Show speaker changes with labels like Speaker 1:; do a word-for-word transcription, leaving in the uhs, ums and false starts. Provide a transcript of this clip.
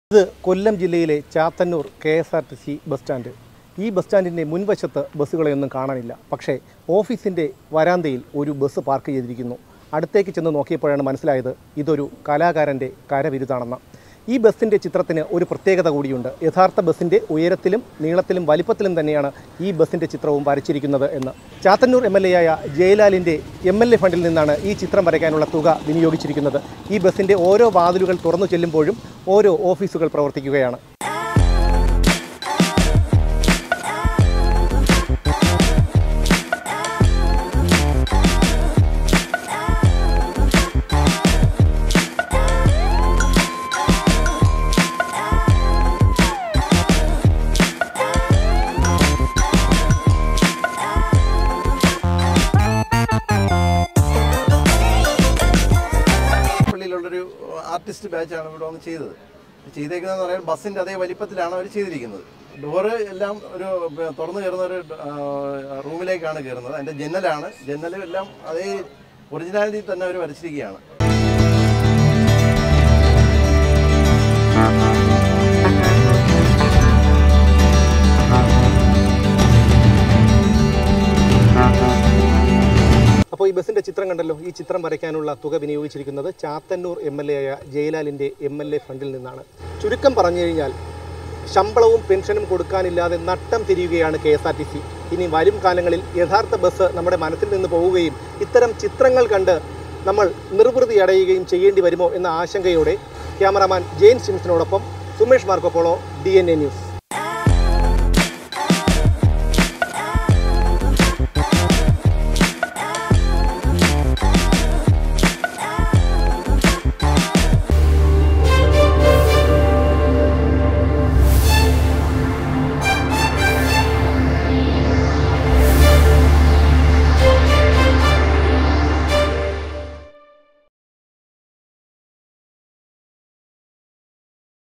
Speaker 1: ഇത് കൊല്ലം ജില്ലയിലെ Chathannoor K S R T C bus stand. ഈ ബസ് സ്റ്റാൻഡിൻ്റെ മുൻവശത്ത് ബസ്സുകളെയൊന്നും കാണാനില്ല. പക്ഷേ ഓഫീസിൻ്റെ വരാന്തയിൽ ഒരു ബസ് പാർക്ക് ചെയ്തിരിക്കുന്നു. അടുത്തേക്ക് ചെന്ന് നോക്കിയപ്പോഴാണ് മനസ്സിലായത് ഇതൊരു കലാകാരൻ്റെ കരവിരുതാണെന്ന്. ഈ ബസ്സിൻ്റെ ചിത്രത്തിന് ഒരു പ്രത്യേകത കൂടിയുണ്ട്. യഥാർത്ഥ ബസ്സിൻ്റെ ഉയരത്തിലും നീളത്തിലും വലിപ്പത്തിലും തന്നെയാണ് ഈ ബസ്സിൻ്റെ ചിത്രവും വരച്ചിരിക്കുന്നത് എന്ന്. ചാത്തന്നൂർ എം എൽ എ ആയ ജയലാലിൻ്റെ എം എൽ എ ഫണ്ടിൽ നിന്നാണ് ഈ ചിത്രം വരയ്ക്കാനുള്ള തുക വിനിയോഗിച്ചിരിക്കുന്നത്. ഈ ബസ്സിൻ്റെ ഓരോ വാതിലുകൾ തുറന്നു ചെല്ലുമ്പോഴും ഓരോ ഓഫീസുകൾ പ്രവർത്തിക്കുകയാണ്.
Speaker 2: ൊരു ആർട്ടിസ്റ്റ് ബാച്ചാണ് ഇവിടെ വന്ന് ചെയ്തത്. ചെയ്തേക്കുന്നതെന്ന് പറയാൻ ബസ്സിൻ്റെ അതേ വലിപ്പത്തിലാണ് അവർ ചെയ്തിരിക്കുന്നത്. ഡോറ് എല്ലാം ഒരു തുറന്നു കയറുന്ന ഒരു റൂമിലേക്കാണ് കയറുന്നത്. അതിൻ്റെ ജനലാണ് ജനലും എല്ലാം അതേ ഒറിജിനാലിറ്റി തന്നെ അവർ വരച്ചിരിക്കുകയാണ്.
Speaker 1: അപ്പോൾ ഈ ബസ്സിൻ്റെ ചിത്രം കണ്ടല്ലോ. ഈ ചിത്രം വരയ്ക്കാനുള്ള തുക വിനിയോഗിച്ചിരിക്കുന്നത് ചാത്തന്നൂർ എം എൽ എ ആയ ജയലാലിൻ്റെ എം എൽ എ ഫണ്ടിൽ നിന്നാണ്. ചുരുക്കം പറഞ്ഞു കഴിഞ്ഞാൽ ശമ്പളവും പെൻഷനും കൊടുക്കാനില്ലാതെ നട്ടം തിരിയുകയാണ് K S R T C. ഇനി വരും കാലങ്ങളിൽ യഥാർത്ഥ ബസ് നമ്മുടെ മനസ്സിൽ നിന്ന് പോവുകയും ഇത്തരം ചിത്രങ്ങൾ കണ്ട് നമ്മൾ നിർവൃതി അടയുകയും ചെയ്യേണ്ടി വരുമോ എന്ന ആശങ്കയോടെ ക്യാമറാമാൻ ജെയിൻ സിംസിനോടൊപ്പം Sumesh Marcopolo, D N A news.